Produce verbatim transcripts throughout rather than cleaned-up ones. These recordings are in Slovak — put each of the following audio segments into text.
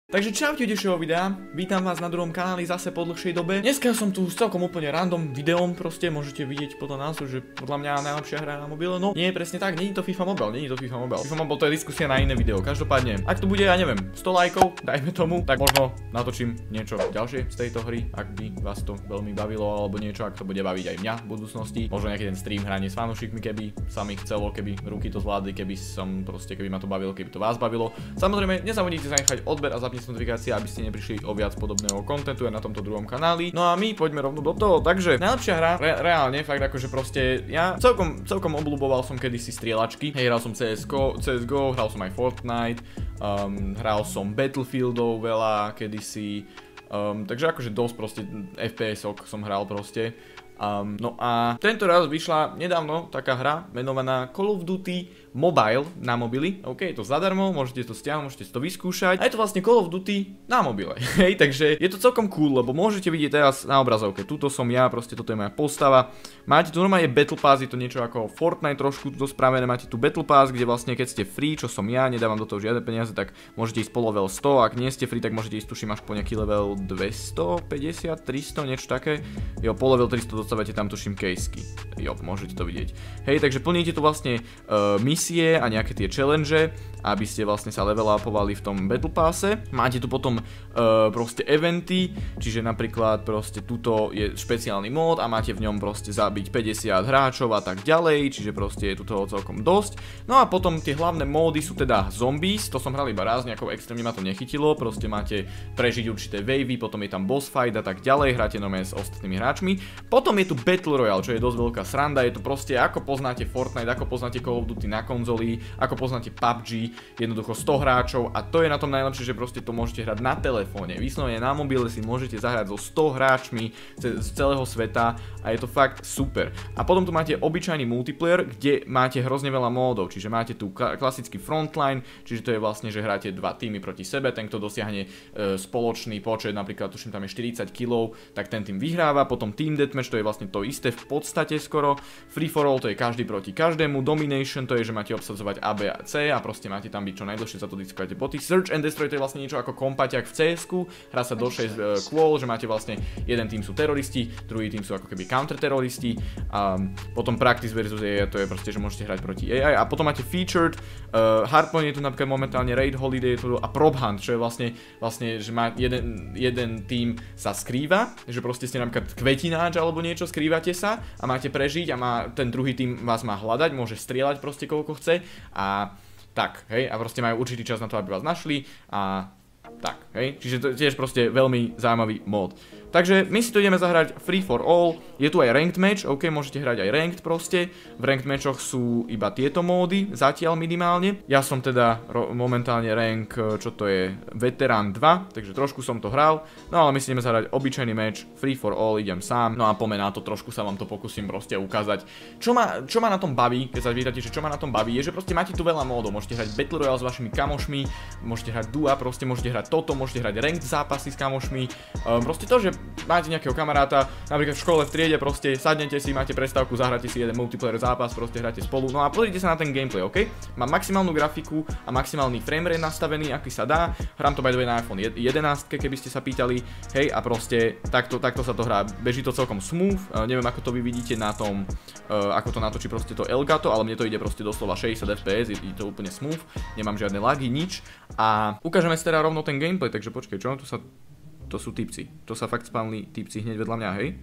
Takže čaute ďalšieho videa, vítam vás na druhom kanáli zase po dlhšej dobe. Dneska som tu s celkom úplne random videom, proste môžete vidieť podľa názvu, že podľa mňa najlepšia hra na mobile. No nie, presne tak, nie je to FIFA Mobile, nie je to FIFA Mobile. FIFA Mobile to je diskusia na iné video. Každopádne, ak to bude, ja neviem, sto lajkov, dajme tomu, tak možno natočím niečo ďalšie z tejto hry, ak by vás to veľmi bavilo, alebo niečo, ak to bude baviť aj mňa v budúcnosti. Možno nejaký ten stream hranie s fanúšikmi, keby sa mi chcelo, keby ruky to zvládli, keby som proste, keby ma to bavilo, keby to vás bavilo. Samozrejme, nezabudnite zanechať odber a zapnúť notifikácie, aby ste neprišli o viac podobného kontentu aj na tomto druhom kanáli. No a my poďme rovno do toho. Takže najlepšia hra, re reálne, fakt akože proste ja celkom, celkom obľúboval som kedysi strieľačky. Hej, hral som C S G O, C S G O, hral som aj Fortnite, um, hral som Battlefieldov veľa kedysi, um, takže akože dosť proste F P S-ok som hral proste. Um, no a tento raz vyšla nedávno taká hra menovaná Call of Duty Mobile na mobily. OK, je to zadarmo, môžete to stiahnuť, môžete si to vyskúšať. A je to vlastne Call of Duty na mobile. Hej, takže je to celkom cool, lebo môžete vidieť teraz na obrazovke. Tuto som ja, proste toto je moja postava. Máte tu normálne Battle Pass, je to niečo ako Fortnite trošku to spravené. Máte tu Battle Pass, kde vlastne keď ste free, čo som ja, nedávam do toho žiadne peniaze, tak môžete ísť po level sto. Ak nie ste free, tak môžete ísť tuším až po nejaký level dvestopäťdesiat, tristo, niečo také. Jo, po level tristo dostávate tam tuším casey. Jo, môžete to vidieť. Hej, takže plníte tu vlastne uh, misie a nejaké tie challenge, aby ste vlastne sa level upovali v tom Battle Passe. Máte tu potom uh, proste eventy, čiže napríklad proste tuto je špeciálny mód a máte v ňom proste zabiť päťdesiat hráčov a tak ďalej, čiže proste je tu toho celkom dosť. No a potom tie hlavné módy sú teda zombies, to som hral iba raz, nejako extrémne ma to nechytilo, proste máte prežiť určité wavy, potom je tam boss fight a tak ďalej, hráte normálne s ostatnými hráčmi. Potom je tu Battle Royale, čo je dosť veľká sranda, je to proste ako poznáte Fortnite, ako poznáte Call of Duty na konzoli, ako poznáte P U B G, jednoducho sto hráčov a to je na tom najlepšie, že proste to môžete hrať na telefóne. Vyslovene na mobile si môžete zahrať so sto hráčmi z celého sveta a je to fakt super. A potom tu máte obyčajný multiplayer, kde máte hrozne veľa módov, čiže máte tu klasický frontline, čiže to je vlastne, že hráte dva týmy proti sebe, ten kto dosiahne e, spoločný počet, napríklad tuším tam je štyridsať kilov, tak ten tým vyhráva, potom team deathmatch, to je vlastne to isté v podstate skoro, free for all to je každý proti každému, domination to je, že máte obsadzovať A, B a C a proste máte tam byť čo najdlhšie, za to diskujete boty. Search and destroy to je vlastne niečo ako kompaťak v C S ku, hrá sa do šesť uh, qual, že máte vlastne jeden tým sú teroristi, druhý tým sú ako keby counterteroristi a potom practice versus A I, to je proste, že môžete hrať proti A I a potom máte featured, uh, hardpoint je tu napríklad momentálne raid holiday tu, a prop hunt, čo je vlastne, vlastne že má jeden, jeden tým sa skrýva, že proste ste napríklad kvetináč alebo niečo, skrývate sa a máte prežiť a má, ten druhý tým vás má hľadať, môže strieľať proste koľko chce a tak, hej, a proste majú určitý čas na to, aby vás našli a tak, hej, čiže to je tiež proste veľmi zaujímavý mód. Takže my si to ideme zahrať free for all, je tu aj ranked match, ok, môžete hrať aj ranked proste, v ranked matchoch sú iba tieto módy, zatiaľ minimálne. Ja som teda momentálne rank, čo to je, veterán dva, takže trošku som to hral, no ale my si ideme zahrať obyčajný match, free for all, idem sám, no a poďme na to, trošku sa vám to pokúsim proste ukázať. Čo ma, čo ma na tom baví, keď sa pýtate, že čo ma na tom baví, je, že proste máte tu veľa módov, môžete hrať Battle Royale s vašimi kamošmi, môžete hrať Dua, proste môžete hrať toto, môžete hrať ranked zápasy s kamošmi, um, proste to, že máte nejakého kamaráta, napríklad v škole v triede, proste sadnete si, máte prestávku, zahráte si jeden multiplayer zápas, proste hráte spolu, no a pozrite sa na ten gameplay, ok? Mám maximálnu grafiku a maximálny framerate nastavený, aký sa dá, hrám to by the way na iPhone jedenásť, keby ste sa pýtali, hej, a proste takto, takto sa to hrá, beží to celkom smooth, uh, neviem ako to vy vidíte na tom, uh, ako to natočí proste to Elgato, ale mne to ide proste doslova šesťdesiat F P S, je, je to úplne smooth, nemám žiadne lagy, nič a ukážeme si teda rovno ten gameplay, takže počkej, čo tu sa... To sú typci. To sa fakt spavnili typci hneď vedľa mňa, hej?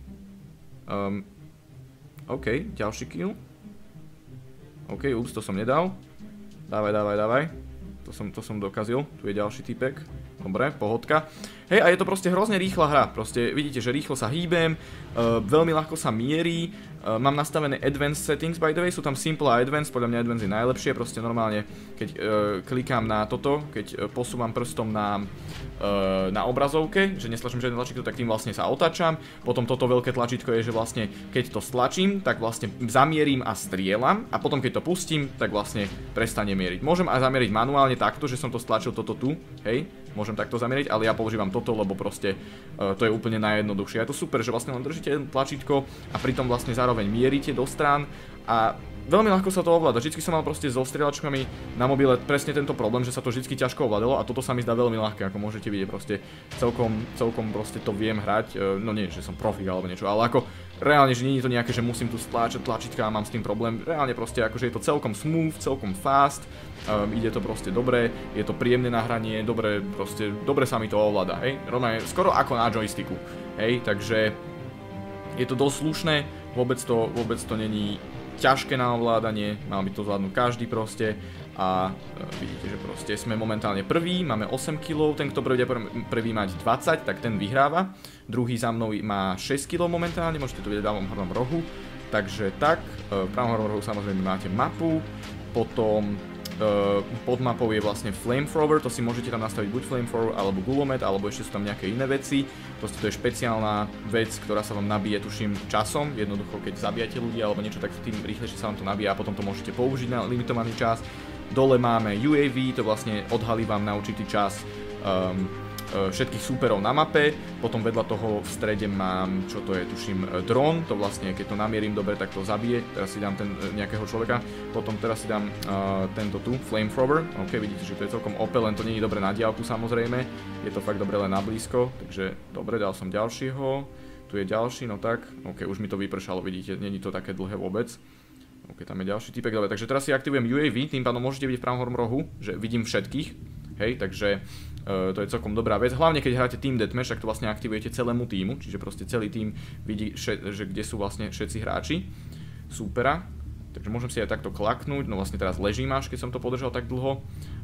Um, OK, ďalší kill. OK, ups, to som nedal. Dávaj, dávaj, dávaj. To som, to som dokazil. Tu je ďalší typek. Dobre, pohodka. Hej, a je to proste hrozne rýchla hra. Proste vidíte, že rýchlo sa hýbem, uh, veľmi ľahko sa mierí. Uh, mám nastavené advanced settings, by the way, sú tam simple a advanced, podľa mňa advanced je najlepšie. Proste normálne, keď uh, klikám na toto, keď uh, posúvam prstom na, uh, na obrazovke, že nestlačím žiadne tlačítko, tak tým vlastne sa otáčam. Potom toto veľké tlačítko je, že vlastne keď to stlačím, tak vlastne zamierim a strieľam. A potom keď to pustím, tak vlastne prestane mieriť. Môžem aj zamieriť manuálne takto, že som to stlačil toto tu, hej. Môžem takto zamieriť, ale ja používam toto, lebo proste uh, to je úplne najjednoduchšie. Je to super, že vlastne len držíte jedno tlačítko a pritom vlastne zároveň mierite do strán a veľmi ľahko sa to ovláda. Vždycky som mal proste so strieľačkami na mobile presne tento problém, že sa to vždycky ťažko ovládalo a toto sa mi zdá veľmi ľahké, ako môžete vidieť, proste celkom, celkom proste to viem hrať, no nie, že som profík alebo niečo, ale ako reálne, že nie je to nejaké, že musím tu stláčať tlačítka a mám s tým problém, reálne proste akože je to celkom smooth, celkom fast, um, ide to proste dobre, je to príjemné nahranie, dobre, proste, dobre sa mi to ovláda, hej, rovne skoro ako na joysticku, hej, takže je to dosť slušné, vôbec to, vôbec to není ťažké na ovládanie, mal by to zvládnuť každý proste a e, vidíte, že proste sme momentálne prvý, máme osem kilogramov, ten kto bude prvý mať dvadsať, tak ten vyhráva, druhý za mnou má šesť kilogramov momentálne, môžete to vidieť v ľavom hornom rohu, takže tak, e, v pravom hornom rohu samozrejme máte mapu, potom Uh, pod mapou je vlastne flamethrower, to si môžete tam nastaviť buď flamethrower alebo gulomet, alebo ešte sú tam nejaké iné veci. Proste to je špeciálna vec, ktorá sa vám nabije, tuším, časom. Jednoducho, keď zabijate ľudí alebo niečo, tak tým rýchlejšie sa vám to nabíja a potom to môžete použiť na limitovaný čas. Dole máme U A V, to vlastne odhalí vám na určitý čas um, všetkých súperov na mape, potom vedľa toho v strede mám, čo to je, tuším, dron, to vlastne, keď to namierim dobre, tak to zabije, teraz si dám ten nejakého človeka, potom teraz si dám uh, tento tu, flamethrower, ok, vidíte, že to je celkom O P, len to nie je dobre na diaľku samozrejme, je to fakt dobre len na blízko, takže dobre, dal som ďalšieho, tu je ďalší, no tak, ok, už mi to vypršalo, vidíte, nie je to také dlhé vôbec. Ok, tam je ďalší typek, dobre, takže teraz si aktivujem U A V, tým pádom môžete vidieť v pravom hornom rohu, že vidím všetkých, hej, takže Uh, to je celkom dobrá vec, hlavne keď hráte Team Deathmatch, tak to vlastne aktivujete celému týmu, čiže proste celý tým vidí, že kde sú vlastne všetci hráči súpera, takže môžem si aj takto klaknúť, no vlastne teraz ležím až, keď som to podržal tak dlho,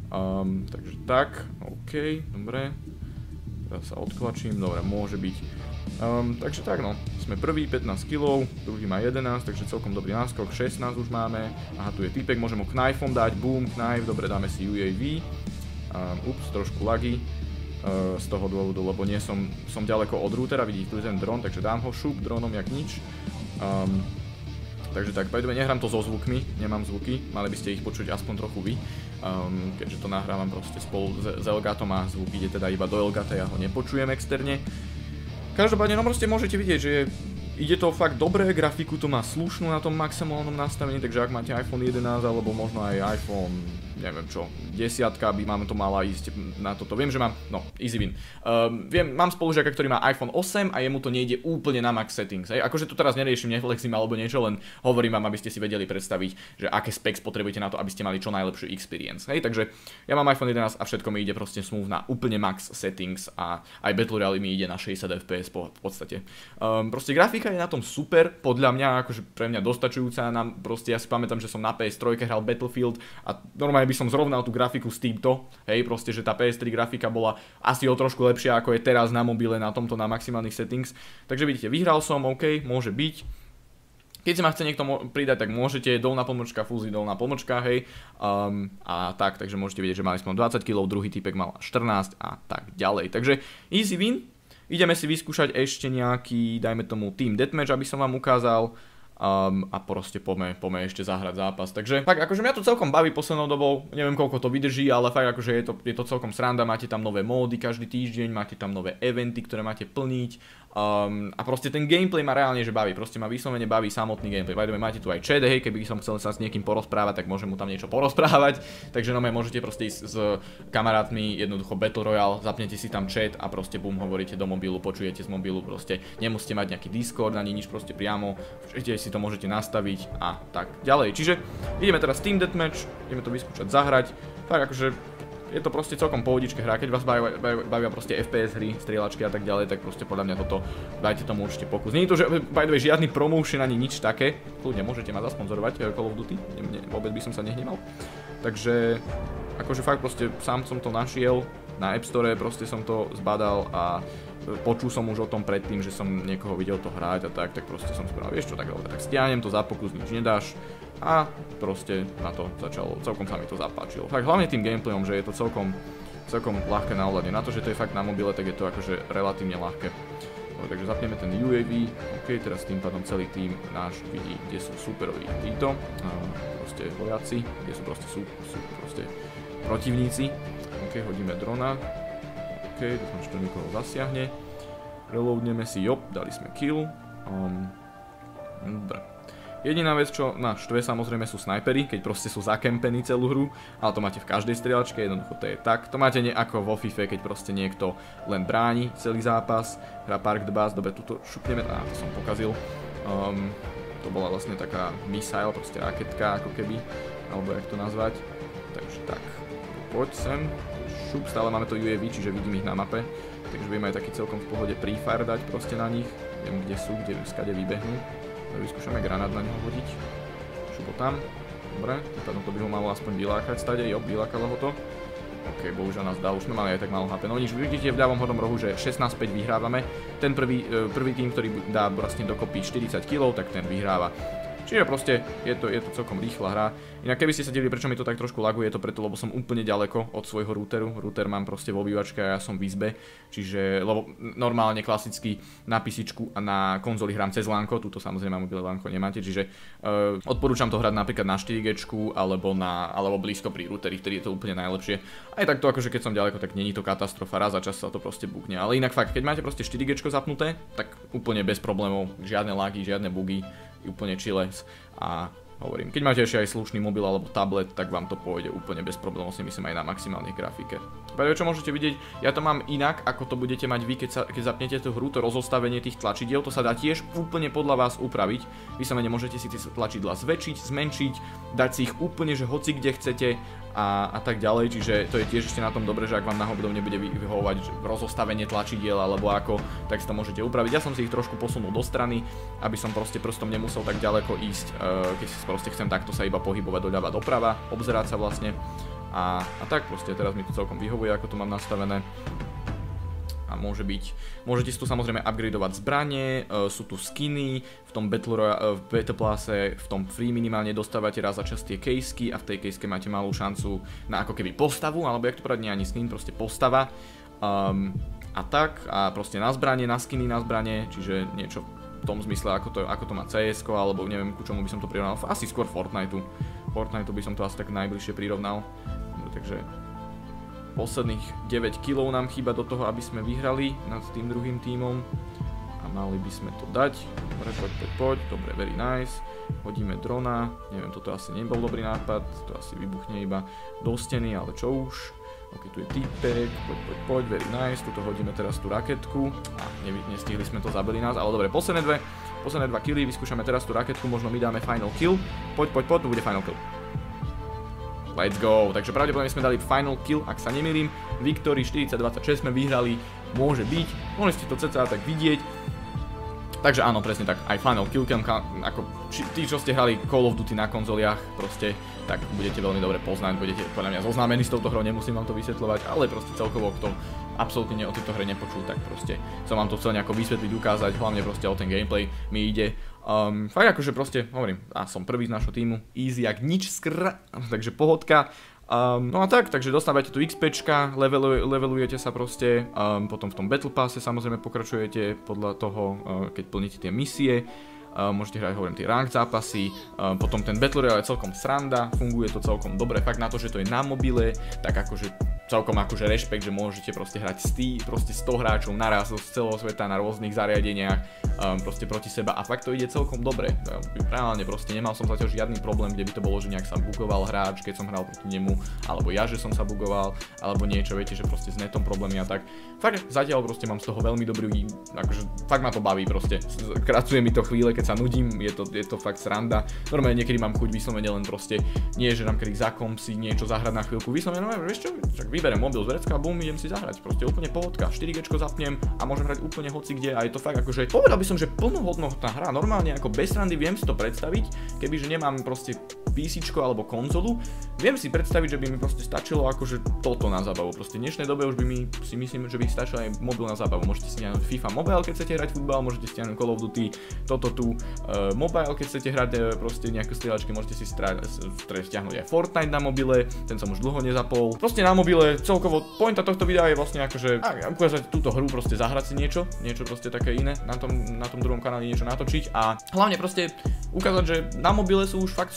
um, takže tak, ok, dobre, teraz sa odklačím, dobre, môže byť, um, takže tak no, sme prvý, pätnásť kilogramov, druhý má jedenásť, takže celkom dobrý náskok, šestnásť už máme, aha, tu je typek, môžem ho knifeom dať, boom, knife, dobre, dáme si U A V. Um, ups, trošku lagy uh, z toho dôvodu, lebo nie som, som ďaleko od routera, vidíte, tu je ten dron, takže dám ho šup dronom jak nič. Um, takže tak, by the way, nehrám to so zvukmi, nemám zvuky, mali by ste ich počuť aspoň trochu vy, um, keďže to nahrávam proste spolu s, s Elgatom a zvuk ide teda iba do Elgata, ja ho nepočujem externe. Každopádne, no proste môžete vidieť, že ide to fakt dobre, grafiku to má slušnú na tom maximálnom nastavení, takže ak máte iPhone jedenásť alebo možno aj iPhone, neviem čo, desiatka by mám to mala ísť na toto. Viem, že mám, no, easy win. Um, viem, mám spolužiaka, ktorý má iPhone osem a jemu to nejde úplne na max settings. Hej. Akože tu teraz neriešim, neflexím alebo niečo, len hovorím vám, aby ste si vedeli predstaviť, že aké specs potrebujete na to, aby ste mali čo najlepšiu experience. Hej, takže ja mám iPhone jedenásť a všetko mi ide proste smooth na úplne max settings a aj Battle Royale mi ide na šesťdesiat F P S po, v podstate. Um, proste grafika je na tom super, podľa mňa, akože pre mňa dostačujúca, nám proste ja si pamätám, že som na P S tri hral Battlefield a normálne by som zrovnal tú grafiku s týmto, hej, proste, že tá P S tri grafika bola asi o trošku lepšia ako je teraz na mobile, na tomto, na maximálnych settings, takže vidíte, vyhral som, ok, môže byť. Keď si ma chce niekto pridať, tak môžete, dolná pomočka, fúzi, dolná pomočka, hej, um, a tak, takže môžete vidieť, že mali sme dvadsať kilogramov, druhý typek mal štrnásť a tak ďalej, takže easy win. Ideme si vyskúšať ešte nejaký, dajme tomu Team Deathmatch, aby som vám ukázal. Um, a proste poďme, poďme ešte zahrať zápas. Takže fakt akože mňa to celkom baví poslednou dobou, neviem koľko to vydrží, ale fakt akože je to, je to celkom sranda, máte tam nové módy každý týždeň, máte tam nové eventy, ktoré máte plniť. Um, a proste ten gameplay ma reálne že baví, proste ma vyslovene baví samotný gameplay. By the way, máte tu aj chat, hej, keby som chcel sa s niekým porozprávať, tak môžem mu tam niečo porozprávať. Takže no môžete proste ísť s kamarátmi, jednoducho Battle Royale, zapnete si tam chat a proste bum, hovoríte do mobilu, počujete z mobilu, proste nemusíte mať nejaký Discord ani nič, proste priamo, všetci si to môžete nastaviť a tak ďalej. Čiže ideme teraz Team Deathmatch, ideme to vyskúšať zahrať. Tak akože je to proste celkom pohodičke hra, keď vás bavia, bavia proste F P S hry, strieľačky a tak ďalej, tak proste podľa mňa toto, dajte tomu určite pokus. Nie je to, že by the way, žiadny promotion ani nič také, kľudne môžete ma zasponzorovať, Call of Duty, ne, ne, vôbec by som sa nehnemal. Takže, akože fakt proste sám som to našiel, na App Store proste som to zbadal a počul som už o tom predtým, že som niekoho videl to hrať a tak, tak proste som spravil, vieš čo, tak dobre, tak stiahnem to za pokus, nič nedáš. A proste na to začalo, celkom sa mi to zapáčilo. Tak hlavne tým gameplayom, že je to celkom, celkom ľahké na ovládanie. Na to, že to je fakt na mobile, tak je to akože relatívne ľahké. Dobre, takže zapneme ten U A V. OK, teraz tým pádom celý tým náš vidí, kde sú superoví títo, proste vojaci, kde sú proste, sú, sú proste protivníci. OK, hodíme drona. OK, dúfam, že to nikoho zasiahne. Reloadneme si, jop, dali sme kill. Um, dobre. Jediná vec, čo ma štve samozrejme sú snajpery, keď proste sú zakempení celú hru, ale to máte v každej strieľačke, jednoducho to je tak. To máte nie ako vo FIFA, keď proste niekto len bráni celý zápas, hra Park the Bus, dobre, tuto šupneme, á, to som pokazil. Um, to bola vlastne taká missile, proste raketka ako keby, alebo jak to nazvať. Takže tak, poď sem, šup, stále máme to U A V, čiže vidím ich na mape, takže vieme aj taký celkom v pohode pre-fire dať proste na nich, viem kde sú, kde skade vybehnú. Vyskúšame granát na neho hodiť. Šupo tam. Dobre, týpadno to by ho malo aspoň vylákať stade. Jo, vylákalo ho to. Ok, bohužiaľ nás dal, už sme mali aj tak málo há pé. No nič, vidíte v ľavom hornom rohu, že šestnásť päť vyhrávame. Ten prvý, prvý tým, ktorý dá vlastne dokopy štyridsať kilov, tak ten vyhráva. Čiže proste je to, je to celkom rýchla hra. Inak keby ste sa divili, prečo mi to tak trošku laguje, je to preto, lebo som úplne ďaleko od svojho routeru. Router mám proste vo obývačke a ja som v izbe. Čiže, lebo normálne klasicky na písičku a na konzoli hrám cez lánko, túto samozrejme mobile lánko nemáte, čiže uh, odporúčam to hrať napríklad na štyri gé alebo, na, alebo blízko pri routeri, vtedy je to úplne najlepšie. Aj takto, akože keď som ďaleko, tak není to katastrofa, raz za čas sa to proste bukne. Ale inak fakt, keď máte proste štyri gé zapnuté, tak úplne bez problémov, žiadne lagy, žiadne bugy. Úplne chilles a hovorím, keď máte ešte aj slušný mobil alebo tablet, tak vám to pôjde úplne bez problémov, si myslím aj na maximálnej grafike. Preto čo môžete vidieť, ja to mám inak, ako to budete mať vy, keď, sa, keď zapnete tú hru, to rozostavenie tých tlačidiel, to sa dá tiež úplne podľa vás upraviť. Vy sa môžete si tie tlačidla zväčšiť, zmenšiť, dať si ich úplne, že hoci kde chcete a, a tak ďalej, čiže to je tiež ešte na tom dobre, že ak vám náhodou nebude vyhovovať rozostavenie tlačidiel alebo ako, tak si to môžete upraviť. Ja som si ich trošku posunul do strany, aby som proste prstom nemusel tak ďaleko ísť, keď si proste chcem takto sa iba pohybovať doľava doprava, obzerať sa vlastne. A, a tak proste teraz mi to celkom vyhovuje, ako to mám nastavené. A môže byť, môžete si tu samozrejme upgradeovať zbranie, e, sú tu skiny, v tom Battle Royale, v Battle Passe, v tom free minimálne dostávate raz za čas tie caseky a v tej caseke máte malú šancu na ako keby postavu, alebo jak to povedať, nie ani skin, proste postava. Um, a tak, a proste na zbranie, na skiny na zbranie, čiže niečo v tom zmysle, ako to, ako to má cé es ko, alebo neviem, ku čomu by som to prirovnal, asi skôr Fortniteu. Fortniteu by som to asi tak najbližšie prirovnal. Takže posledných deväť kilov nám chýba do toho, aby sme vyhrali nad tým druhým tímom. A mali by sme to dať. Dobre, poď, poď, poď. Dobre, very nice. Hodíme drona. Neviem, toto asi nebol dobrý nápad. To asi vybuchne iba do steny, ale čo už. Ok, tu je typek. Poď, poď, poď. Very nice. Tuto hodíme teraz tú raketku. A nestihli sme to, zabili nás. Ale dobre, posledné dve. Posledné dva killy. Vyskúšame teraz tú raketku. Možno my dáme final kill. Poď, poď, poď. Tu bude final kill. Let's go, takže pravdepodobne sme dali final kill, ak sa nemýlim. Victory štyridsať dvadsaťšesť sme vyhrali, môže byť, mohli ste to cca tak vidieť. Takže áno, presne tak, aj final kill cam, ako či, tí, čo ste hrali Call of Duty na konzoliach, proste, tak budete veľmi dobre poznať, budete podľa mňa zoznámení s touto hrou, nemusím vám to vysvetľovať, ale proste celkovo, kto absolútne o tejto hre nepočul, tak proste som vám to chcel nejako vysvetliť, ukázať, hlavne proste o ten gameplay mi ide. Um, fakt akože proste, hovorím, a som prvý z našho týmu, easy jak nič skr, takže pohodka. Um, no a tak, takže dostávate tu XPčka, leveluj, levelujete sa proste, um, potom v tom Battle Passe samozrejme pokračujete podľa toho, uh, keď plníte tie misie. Uh, môžete hrať, hovorím, tie ranked zápasy, uh, potom ten Battle Royale je celkom sranda, funguje to celkom dobre, fakt na to, že to je na mobile, tak akože celkom akože rešpekt, že môžete proste hrať stý, proste sto hráčov naraz z celého sveta na rôznych zariadeniach, um, proste proti seba a fakt to ide celkom dobre. Reálne proste nemal som zatiaľ žiadny problém, kde by to bolo, že nejak sa bugoval hráč, keď som hral proti nemu, alebo ja, že som sa bugoval, alebo niečo, viete, že proste s netom problémy a tak. Fakt zatiaľ proste mám z toho veľmi dobrý, akože fakt ma to baví proste. Kracuje mi to chvíle, keď sa nudím, je to, je to fakt sranda. Normálne niekedy mám chuť vyslovene len proste, nie že nám kedy za komp si niečo zahrať na chvíľku, vyslovene, no vieš čo, však vyberiem mobil z vrecka, bum, idem si zahrať, proste úplne pohodka, štyri gé zapnem a môžem hrať úplne hoci kde a je to fakt akože, povedal by som, že plnohodnotná hra, normálne ako bez randy viem si to predstaviť, kebyže nemám proste písičko alebo konzolu, viem si predstaviť, že by mi proste stačilo akože toto na zábavu, proste v dnešnej dobe už by mi, si myslím, že by stačilo aj mobil na zábavu, môžete si stiahnuť FIFA Mobile, keď chcete hrať futbal, môžete stiahnuť Call of Duty, toto tu, uh, mobile, keď chcete hrať uh, proste nejaké strieľačky, môžete si stiahnuť aj Fortnite na mobile, ten som už dlho nezapol, proste na mobile. Celkovo pointa tohto videa je vlastne akože ukázať túto hru, proste zahrať si niečo, niečo proste také iné, na tom, na tom druhom kanáli niečo natočiť a hlavne proste ukázať, že na mobile sú už fakt slušné hry,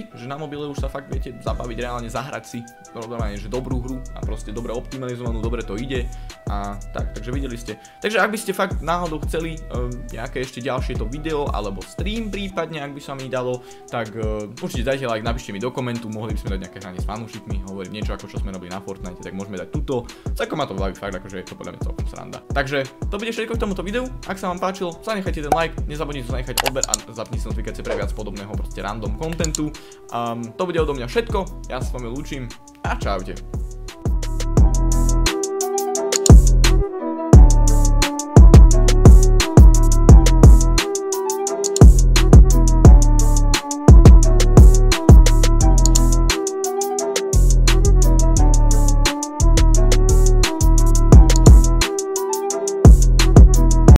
si, že na mobile už sa fakt viete zabaviť, reálne zahrať si normálne, že dobrú hru a proste dobre optimalizovanú, dobre to ide a tak, takže videli ste. Takže ak by ste fakt náhodou chceli um, nejaké ešte ďalšie to video alebo stream prípadne, ak by sa mi dalo, tak uh, určite dajte like, napíšte mi do komentu, mohli by sme dať nejaké hranie s fanúšikmi, hovorím niečo ako čo sme robili na Fortnite, tak môžeme dať tuto. Celkom ma to baví fakt, akože je to podľa mňa celkom sranda. Takže to bude všetko k tomuto videu. Ak sa vám páčilo, zanechajte ten like, nezabudnite zanechať odber a zapnite notifikácie pre viac podobného proste random contentu. Um, to bude odo mňa všetko, ja sa s vami lúčim a čaute.